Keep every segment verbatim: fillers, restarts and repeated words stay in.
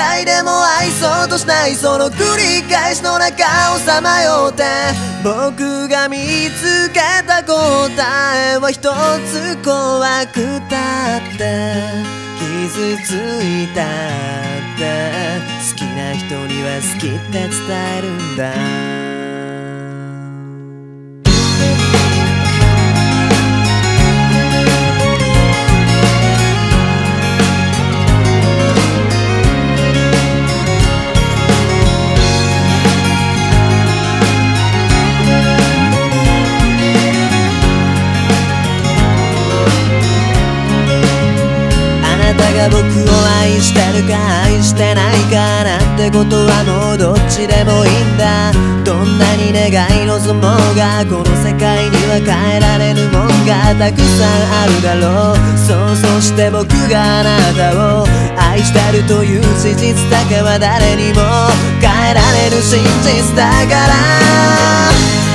たいでも愛そうとしない、その繰り返しの中をさまよって、僕が見つけた答えは一つ、怖くたって傷ついたって、好きな人には好きって伝えるんだ。あなたが僕を愛してるか愛してないかなんてことはもうどっちでもいいんだ。どんなに願い望もうがこの世界には変えられぬもんがたくさんあるだろう。そうそして僕があなたを愛してるという事実だけは誰にも変えられる真実だから、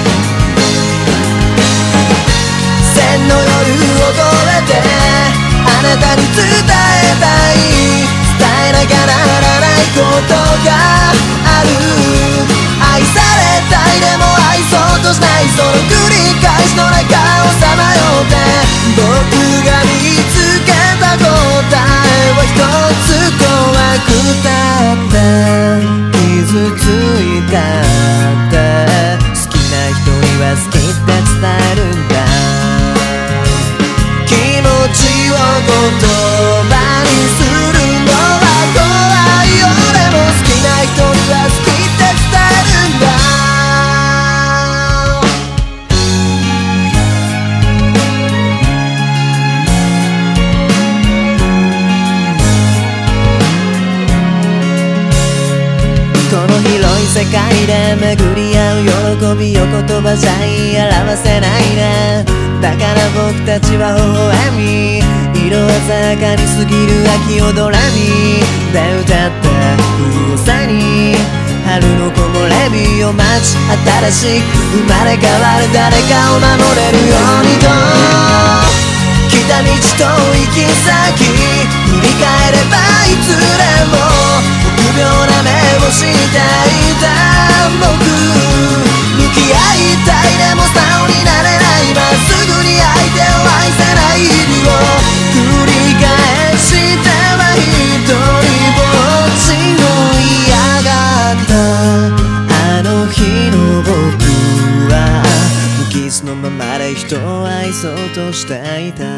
千の夜を越えてあなたに伝えたい、伝えなきゃならないことがある。愛されたいでも愛そうとしない、その繰り返しの中をさまよって、僕が見つけた答えは一つ、怖くたって傷ついたって、好きな人には好きって伝えるんだ。気持ちを言葉にするのは怖いよ、でも好きな人には好きって伝えるんだ。この広い世界で巡り合う喜びを言葉じゃ言い表せないね。だから僕たちは微笑み、色鮮やかに過ぎる秋をドレミで歌って風を背に春の木漏れ日を待ち、新しく生まれ変わる誰かを守れるようにと、来た道と行き先振り返ればいつでも臆病な目をしていた僕、向き合いたいでも素直になれない、まっすぐに相手を愛せない日を繰り返しては一人ぼっちを嫌がった。あの日の僕は無傷のままで人を愛そうとしていた。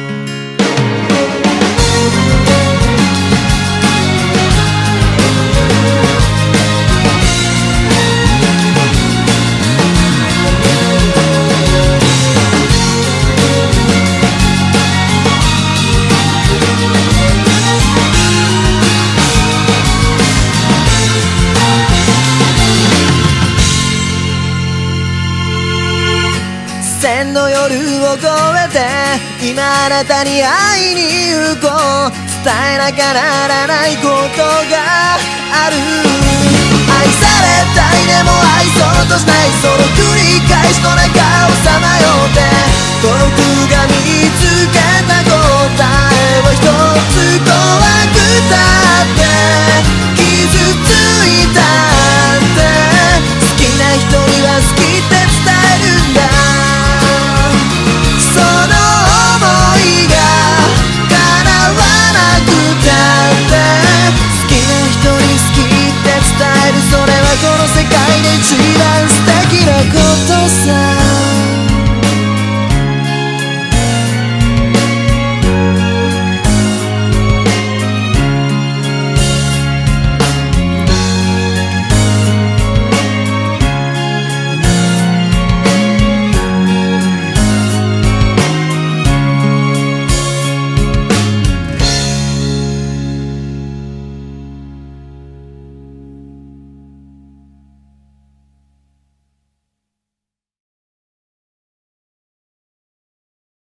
千の夜を越えて今あなたに会いに行こう、伝えなきゃならないことがある。愛されたいでも愛そうとしない、その繰り返しの中をさまよって、僕